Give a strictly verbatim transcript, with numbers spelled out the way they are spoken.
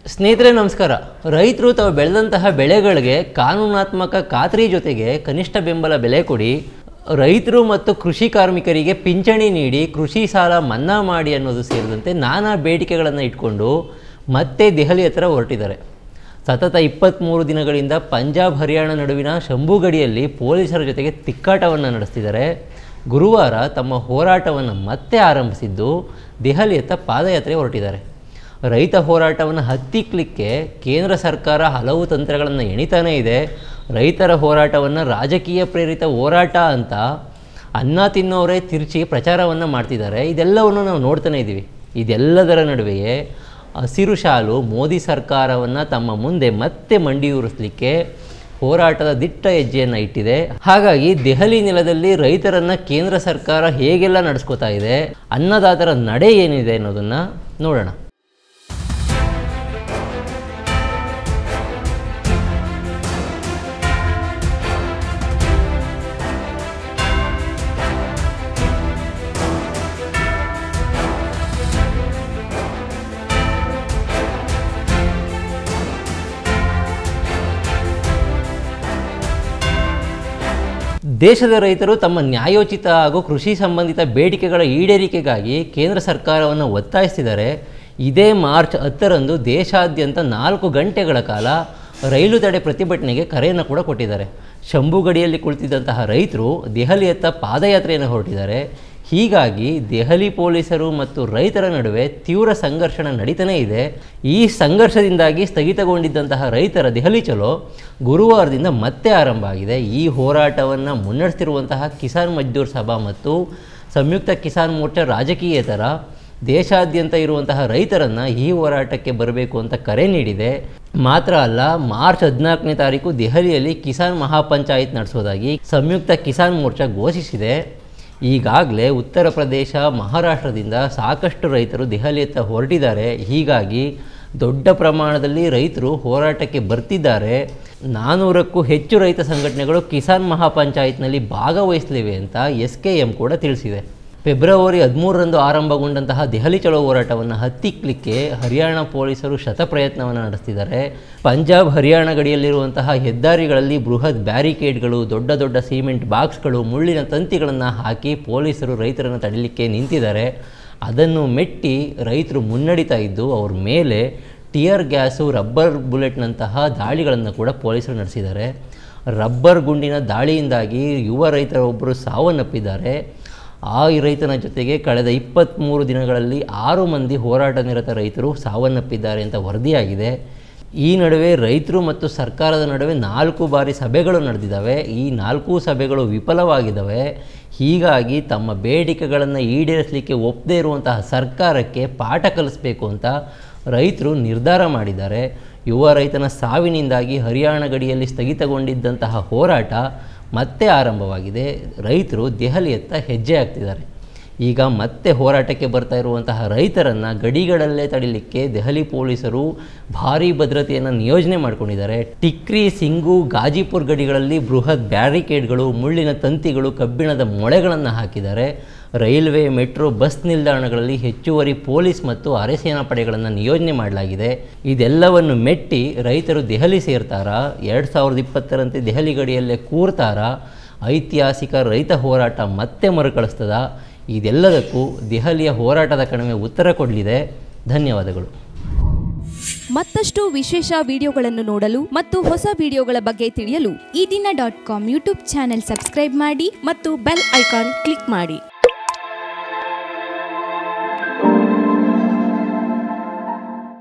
ಸ್ನೇಹಿತರೆ ನಮಸ್ಕಾರ. ರೈತರು ತಾವು ಬೆಳೆದಂತಹ ಬೆಳೆಗಳಿಗೆ ಕಾನೂನಾತ್ಮಕ ಖಾತ್ರಿ ಜೊತೆಗೆ ಕನಿಷ್ಠ ಬೆಂಬಲ ಬೆಲೆ ಕೊಡಿ, ರೈತರು ಮತ್ತು ಕೃಷಿ ಕಾರ್ಮಿಕರಿಗೆ ಪಿಂಚಣಿ ನೀಡಿ ಕೃಷಿ ಸಾಲ ಮನ್ನಾ ಮಾಡಿ ಅನ್ನೋದು ಸೇರಿದಂತೆ ನಾನಾ ಬೇಡಿಕೆಗಳನ್ನು ಇಟ್ಕೊಂಡು ಮತ್ತೆ ದೆಹಲಿ ಹತ್ರ ಹೊರಟಿದ್ದಾರೆ. ಸತತ ಇಪ್ಪತ್ತ್ಮೂರು ದಿನಗಳಿಂದ ಪಂಜಾಬ್ ಹರಿಯಾಣ ನಡುವಿನ ಶಂಭು ಗಡಿಯಲ್ಲಿ ಪೊಲೀಸರ ಜೊತೆಗೆ ತಿಕ್ಕಾಟವನ್ನು ನಡೆಸ್ತಿದ್ದಾರೆ. ಗುರುವಾರ ತಮ್ಮ ಹೋರಾಟವನ್ನು ಮತ್ತೆ ಆರಂಭಿಸಿದ್ದು ದೆಹಲಿಯತ್ತ ಪಾದಯಾತ್ರೆ ಹೊರಟಿದ್ದಾರೆ. ರೈತ ಹೋರಾಟವನ್ನು ಹತ್ತಿಕ್ಕಲಿಕ್ಕೆ ಕೇಂದ್ರ ಸರ್ಕಾರ ಹಲವು ತಂತ್ರಗಳನ್ನು ಎಣಿತಾನೇ ಇದೆ. ರೈತರ ಹೋರಾಟವನ್ನು ರಾಜಕೀಯ ಪ್ರೇರಿತ ಹೋರಾಟ ಅಂತ ಅನ್ನ ತಿನ್ನೋರೇ ತಿರ್ಚಿ ಪ್ರಚಾರವನ್ನು ಮಾಡ್ತಿದ್ದಾರೆ. ಇದೆಲ್ಲವನ್ನು ನಾವು ನೋಡ್ತಾನೆ ಇದ್ದೀವಿ. ಇದೆಲ್ಲದರ ನಡುವೆಯೇ ಹಸಿರು ಶಾಲು ಮೋದಿ ಸರ್ಕಾರವನ್ನು ತಮ್ಮ ಮುಂದೆ ಮತ್ತೆ ಮಂಡಿಯೂರಿಸಲಿಕ್ಕೆ ಹೋರಾಟದ ದಿಟ್ಟ ಹೆಜ್ಜೆಯನ್ನು ಇಟ್ಟಿದೆ. ಹಾಗಾಗಿ ದೆಹಲಿ ನೆಲದಲ್ಲಿ ರೈತರನ್ನು ಕೇಂದ್ರ ಸರ್ಕಾರ ಹೇಗೆಲ್ಲ ನಡೆಸ್ಕೋತಾ ಇದೆ, ಅನ್ನದಾತರ ನಡೆ ಏನಿದೆ ಅನ್ನೋದನ್ನು ನೋಡೋಣ. ದೇಶದ ರೈತರು ತಮ್ಮ ನ್ಯಾಯೋಚಿತ ಹಾಗೂ ಕೃಷಿ ಸಂಬಂಧಿತ ಬೇಡಿಕೆಗಳ ಈಡೇರಿಕೆಗಾಗಿ ಕೇಂದ್ರ ಸರ್ಕಾರವನ್ನು ಒತ್ತಾಯಿಸಿದ್ದಾರೆ. ಇದೇ ಮಾರ್ಚ್ ಹತ್ತರಂದು ದೇಶಾದ್ಯಂತ ನಾಲ್ಕು ಗಂಟೆಗಳ ಕಾಲ ರೈಲು ತಡೆ ಪ್ರತಿಭಟನೆಗೆ ಕರೆಯನ್ನು ಕೂಡ ಕೊಟ್ಟಿದ್ದಾರೆ. ಶಂಭು ಗಡಿಯಲ್ಲಿ ಕುಳಿತಿದ್ದಂತಹ ರೈತರು ದೆಹಲಿಯತ್ತ ಪಾದಯಾತ್ರೆಯನ್ನು ಹೊರಟಿದ್ದಾರೆ. ಹೀಗಾಗಿ ದೆಹಲಿ ಪೊಲೀಸರು ಮತ್ತು ರೈತರ ನಡುವೆ ತೀವ್ರ ಸಂಘರ್ಷಣ ನಡೀತಾನೇ ಇದೆ. ಈ ಸಂಘರ್ಷದಿಂದಾಗಿ ಸ್ಥಗಿತಗೊಂಡಿದ್ದಂತಹ ರೈತರ ದೆಹಲಿ ಚಲೋ ಗುರುವಾರದಿಂದ ಮತ್ತೆ ಆರಂಭ ಆಗಿದೆ. ಈ ಹೋರಾಟವನ್ನು ಮುನ್ನಡೆಸ್ತಿರುವಂತಹ ಕಿಸಾನ್ ಮಜ್ದೂರ್ ಸಭಾ ಮತ್ತು ಸಂಯುಕ್ತ ಕಿಸಾನ್ ಮೋರ್ಚಾ ರಾಜಕೀಯೇತರ ದೇಶಾದ್ಯಂತ ಇರುವಂತಹ ರೈತರನ್ನು ಈ ಹೋರಾಟಕ್ಕೆ ಬರಬೇಕು ಅಂತ ಕರೆ ನೀಡಿದೆ. ಮಾತ್ರ ಅಲ್ಲ, ಮಾರ್ಚ್ ಹದಿನಾಲ್ಕನೇ ತಾರೀಕು ದೆಹಲಿಯಲ್ಲಿ ಕಿಸಾನ್ ಮಹಾಪಂಚಾಯತ್ ನಡೆಸೋದಾಗಿ ಸಂಯುಕ್ತ ಕಿಸಾನ್ ಮೋರ್ಚಾ ಘೋಷಿಸಿದೆ. ಈಗಾಗಲೇ ಉತ್ತರ ಪ್ರದೇಶ, ಮಹಾರಾಷ್ಟ್ರದಿಂದ ಸಾಕಷ್ಟು ರೈತರು ದೆಹಲಿಯತ್ತ ಹೊರಟಿದ್ದಾರೆ. ಹೀಗಾಗಿ ದೊಡ್ಡ ಪ್ರಮಾಣದಲ್ಲಿ ರೈತರು ಹೋರಾಟಕ್ಕೆ ಬರ್ತಿದ್ದಾರೆ. ನಾನ್ನೂರಕ್ಕೂ ಹೆಚ್ಚು ರೈತ ಸಂಘಟನೆಗಳು ಕಿಸಾನ್ ಮಹಾಪಂಚಾಯತ್ನಲ್ಲಿ ಭಾಗವಹಿಸಲಿವೆ ಅಂತ ಎಸ್ ಕೆ ಎಂ ಕೂಡ ತಿಳಿಸಿದೆ. ಫೆಬ್ರವರಿ ಹದಿಮೂರರಂದು ಆರಂಭಗೊಂಡಂತಹ ದೆಹಲಿ ಚಲೋ ಹೋರಾಟವನ್ನು ಹತ್ತಿಕ್ಕಲಿಕ್ಕೆ ಹರಿಯಾಣ ಪೊಲೀಸರು ಶತಪ್ರಯತ್ನವನ್ನು ನಡೆಸ್ತಿದ್ದಾರೆ. ಪಂಜಾಬ್ ಹರಿಯಾಣ ಗಡಿಯಲ್ಲಿರುವಂತಹ ಹೆದ್ದಾರಿಗಳಲ್ಲಿ ಬೃಹತ್ ಬ್ಯಾರಿಕೇಡ್ಗಳು, ದೊಡ್ಡ ದೊಡ್ಡ ಸಿಮೆಂಟ್ ಬಾಕ್ಸ್ಗಳು, ಮುಳ್ಳಿನ ತಂತಿಗಳನ್ನು ಹಾಕಿ ಪೊಲೀಸರು ರೈತರನ್ನು ತಡೆಯಲಿಕ್ಕೆ ನಿಂತಿದ್ದಾರೆ. ಅದನ್ನು ಮೆಟ್ಟಿ ರೈತರು ಮುನ್ನಡೀತಾ ಇದ್ದು ಅವ್ರ ಮೇಲೆ ಟಿಯರ್ ಗ್ಯಾಸು, ರಬ್ಬರ್ ಬುಲೆಟ್ನಂತಹ ದಾಳಿಗಳನ್ನು ಕೂಡ ಪೊಲೀಸರು ನಡೆಸಿದ್ದಾರೆ. ರಬ್ಬರ್ ಗುಂಡಿನ ದಾಳಿಯಿಂದಾಗಿ ಯುವ ರೈತರೊಬ್ಬರು ಸಾವನ್ನಪ್ಪಿದ್ದಾರೆ. ಆ ರೈತನ ಜೊತೆಗೆ ಕಳೆದ ಇಪ್ಪತ್ತ್ಮೂರು ದಿನಗಳಲ್ಲಿ ಆರು ಮಂದಿ ಹೋರಾಟ ನಿರತ ರೈತರು ಸಾವನ್ನಪ್ಪಿದ್ದಾರೆ ಅಂತ ವರದಿಯಾಗಿದೆ. ಈ ನಡುವೆ ರೈತರು ಮತ್ತು ಸರ್ಕಾರದ ನಡುವೆ ನಾಲ್ಕು ಬಾರಿ ಸಭೆಗಳು ನಡೆದಿದ್ದಾವೆ. ಈ ನಾಲ್ಕು ಸಭೆಗಳು ವಿಫಲವಾಗಿದ್ದಾವೆ. ಹೀಗಾಗಿ ತಮ್ಮ ಬೇಡಿಕೆಗಳನ್ನು ಈಡೇರಿಸಲಿಕ್ಕೆ ಒಪ್ಪದೇ ಇರುವಂತಹ ಸರ್ಕಾರಕ್ಕೆ ಪಾಠ ಕಲಿಸಬೇಕು ಅಂತ ರೈತರು ನಿರ್ಧಾರ ಮಾಡಿದ್ದಾರೆ. ಯುವ ರೈತನ ಸಾವಿನಿಂದಾಗಿ ಹರಿಯಾಣ ಗಡಿಯಲ್ಲಿ ಸ್ಥಗಿತಗೊಂಡಿದ್ದಂತಹ ಹೋರಾಟ ಮತ್ತೆ ಆರಂಭವಾಗಿದೆ. ರೈತರು ದೆಹಲಿಯತ್ತ ಹೆಜ್ಜೆ ಹಾಕ್ತಿದ್ದಾರೆ. ಈಗ ಮತ್ತೆ ಹೋರಾಟಕ್ಕೆ ಬರ್ತಾ ಇರುವಂತಹ ರೈತರನ್ನು ಗಡಿಗಳಲ್ಲೇ ತಡಿಲಿಕ್ಕೆ ದೆಹಲಿ ಪೊಲೀಸರು ಭಾರೀ ಭದ್ರತೆಯನ್ನು ನಿಯೋಜನೆ ಮಾಡಿಕೊಂಡಿದ್ದಾರೆ. ಟಿಕ್ರಿ, ಸಿಂಗು, ಗಾಜಿಪುರ್ ಗಡಿಗಳಲ್ಲಿ ಬೃಹತ್ ಬ್ಯಾರಿಕೇಡ್ಗಳು, ಮುಳ್ಳಿನ ತಂತಿಗಳು, ಕಬ್ಬಿಣದ ಮೊಳೆಗಳನ್ನು ಹಾಕಿದ್ದಾರೆ. ರೈಲ್ವೆ, ಮೆಟ್ರೋ, ಬಸ್ ನಿಲ್ದಾಣಗಳಲ್ಲಿ ಹೆಚ್ಚುವರಿ ಪೊಲೀಸ್ ಮತ್ತು ಅರೆಸೇನಾ ಪಡೆಗಳನ್ನು ನಿಯೋಜನೆ ಮಾಡಲಾಗಿದೆ. ಇದೆಲ್ಲವನ್ನು ಮೆಟ್ಟಿ ರೈತರು ದೆಹಲಿ ಸೇರ್ತಾರಾ, ಎರಡು ಸಾವಿರದ ಇಪ್ಪತ್ತರಂತೆ ದೆಹಲಿ ಗಡಿಯಲ್ಲೇ ಕೂರ್ತಾರಾ, ಐತಿಹಾಸಿಕ ರೈತ ಹೋರಾಟ ಮತ್ತೆ ಮರುಕಳಿಸ್ತದ? ಇದೆಲ್ಲದಕ್ಕೂ ದೆಹಲಿಯ ಹೋರಾಟದ ಕಣಿವೆ ಉತ್ತರ ಕೊಡಲಿದೆ. ಧನ್ಯವಾದಗಳು. ಮತ್ತಷ್ಟು ವಿಶೇಷ ವಿಡಿಯೋಗಳನ್ನು ನೋಡಲು ಮತ್ತು ಹೊಸ ವಿಡಿಯೋಗಳ ಬಗ್ಗೆ ತಿಳಿಯಲು ಈ ದಿನ dot com YouTube channel subscribe ಮಾಡಿ ಮತ್ತು ಬೆಲ್ ಐಕಾನ್ ಕ್ಲಿಕ್ ಮಾಡಿ.